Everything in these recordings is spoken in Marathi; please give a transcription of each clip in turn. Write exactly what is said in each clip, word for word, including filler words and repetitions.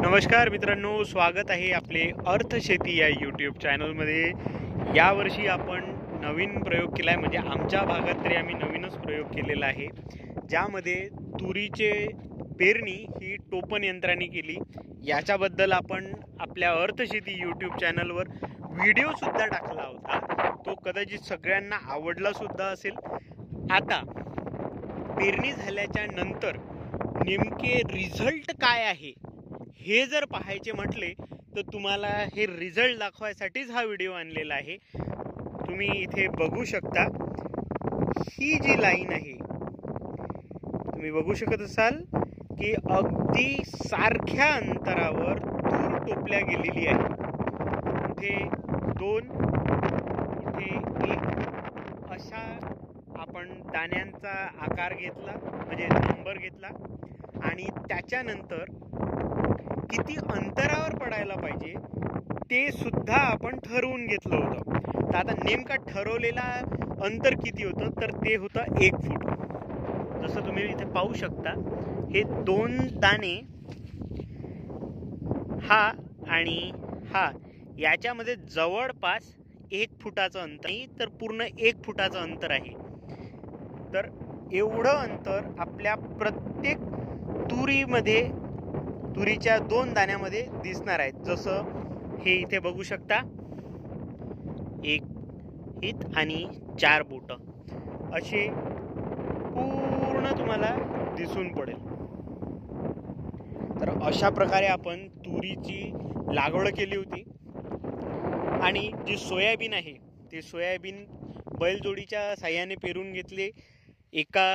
नमस्कार मित्रांनो, स्वागत आहे आपले अर्थशेती या यूट्यूब चॅनलमध्ये। यावर्षी आपण नवीन प्रयोग केला आहे, म्हणजे आमच्या भागात तरी आम्ही नवीनच प्रयोग केलेला आहे, ज्यामध्ये तुरीचे पेरणी ही टोपण यंत्राने केली। याच्याबद्दल आपण आपल्या अर्थशेती यूट्यूब चॅनलवर व्हिडिओसुद्धा टाकला होता, तो कदाचित सगळ्यांना आवडला सुद्धा असेल। आता पेरणी झाल्याच्या नंतर नेमके रिझल्ट काय आहे हे जर पाहायचे म्हटले तर तुम्हाला हे रिझल्ट दाखवायसाठीच हा व्हिडिओ आणलेला आहे। तुम्ही इथे बघू शकता, ही जी लाईन आहे तुम्ही बघू शकत असाल की अगदी सारख्या अंतरावर तूर टोपल्या गेलेली आहे। कुठे दोन, कुठे एक, अशा आपण दाण्यांचा आकार घेतला, म्हणजे नंबर घेतला आणि त्याच्यानंतर किती अंतरावर पडायला पाहिजे ते सुद्धा आपण ठरवून घेतलं होतं। तर आता नेमका ठरवलेला अंतर किती होतं, तर ते होतं एक फूट। जसं तुम्ही इथे पाहू शकता, हे दोन दाणे हा आणि हा याच्यामध्ये जवळपास एक फुटाचं अंतर नाही तर पूर्ण एक फुटाचं अंतर आहे। तर एवढं अंतर आपल्या प्रत्येक तुरीमध्ये तुरीच्या दोन दाण्यामध्ये दिसणार आहेत। जसं हे इथे बघू शकता, एक हित आणि चार बोट असे पूर्ण तुम्हाला दिसून पडेल। तर अशा प्रकारे आपण तुरीची लागवड केली होती। आणि जे सोयाबीन आहे ते सोयाबीन बैलजोडीच्या साह्याने पेरून घेतले। एका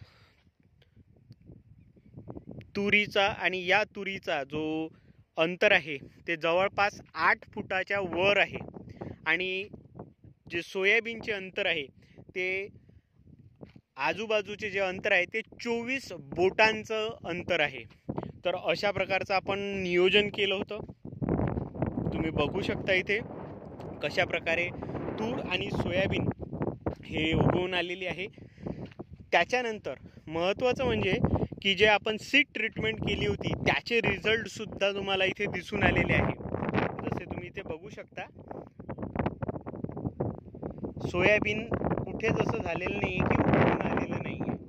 तुरीचा आणि या तुरीचा जो अंतर आहे ते जवळपास आठ फुटाच्या वर आहे, आणि जे सोयाबीनचे अंतर आहे ते आजूबाजूचे जे अंतर आहे ते चोवीस बोटांचं अंतर आहे। तर अशा प्रकारचं आपण नियोजन केलं होतं। तुम्ही बघू शकता इथे कशा प्रकारे तूर आणि सोयाबीन हे उगवून आलेली आहे। त्याच्यानंतर महत्त्वाचं म्हणजे की जे आपण सीड ट्रीटमेंट केली होती त्याचे रिझल्ट सुद्धा तुम्हाला इथे दिसून आलेले आहे। जसे तुम्ही इथे बघू शकता, सोयाबीन कुठे जसं झालेलं नाही की उगवून आलेलं नाही आहे।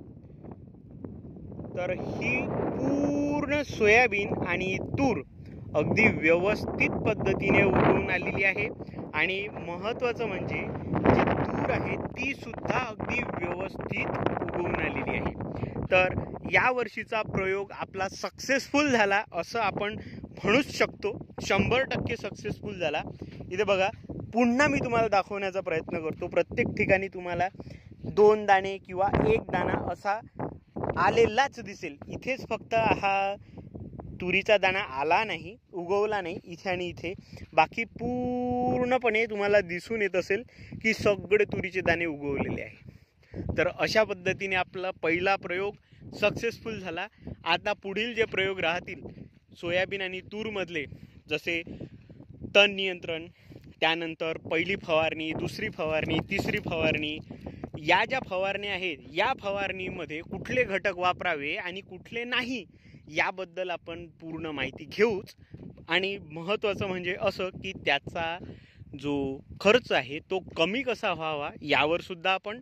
तर ही पूर्ण सोयाबीन आणि तूर अगदी व्यवस्थित पद्धतीने उगवून आलेली आहे। आणि महत्त्वाचं म्हणजे जी तूर आहे ती सुद्धा अगदी व्यवस्थित उगवून आलेली आहे। तर या वर्षीचा प्रयोग आपला सक्सेसफुल झाला असं आपण म्हणूच शकतो। शंभर टक्के सक्सेसफुल झाला। इथे बघा, पुन्हा मी तुम्हाला दाखवण्याचा प्रयत्न करतो। प्रत्येक ठिकाणी तुम्हाला दोन दाणे किंवा एक दाणा असा आलेलाच दिसेल। इथेच फक्त हा तुरीचा दाणा आला नाही, उगवला नाही इथे आणि इथे, बाकी पूर्णपणे तुम्हाला दिसून येत असेल की सगळे तुरीचे दाणे उगवलेले आहे। तर अशा पद्धतीने आपला पहिला प्रयोग सक्सेसफुल झाला। आता पुढील जे प्रयोग राहतील सोयाबीन आणि तूरमधले, जसे तण नियंत्रण, त्यानंतर पहिली फवारणी, दुसरी फवारणी, तिसरी फवारणी, या ज्या फवारण्या आहेत या फवारणीमध्ये कुठले घटक वापरावे आणि कुठले नाही याबद्दल आपण पूर्ण माहिती घेऊच। आणि महत्त्वाचं म्हणजे असं की त्याचा जो खर्च आहे तो कमी कसा व्हावा यावर सुद्धा आपण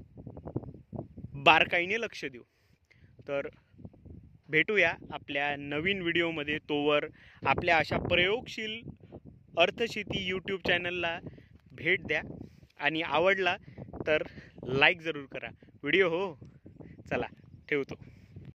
बारकाईने लक्ष देऊ। तर भेटूया आपल्या नवीन व्हिडिओमध्ये। तोवर आपल्या अशा प्रयोगशील अर्थशेती यूट्यूब चॅनलला भेट द्या आणि आवडला तर लाईक जरूर करा व्हिडिओ। हो, चला ठेवतो।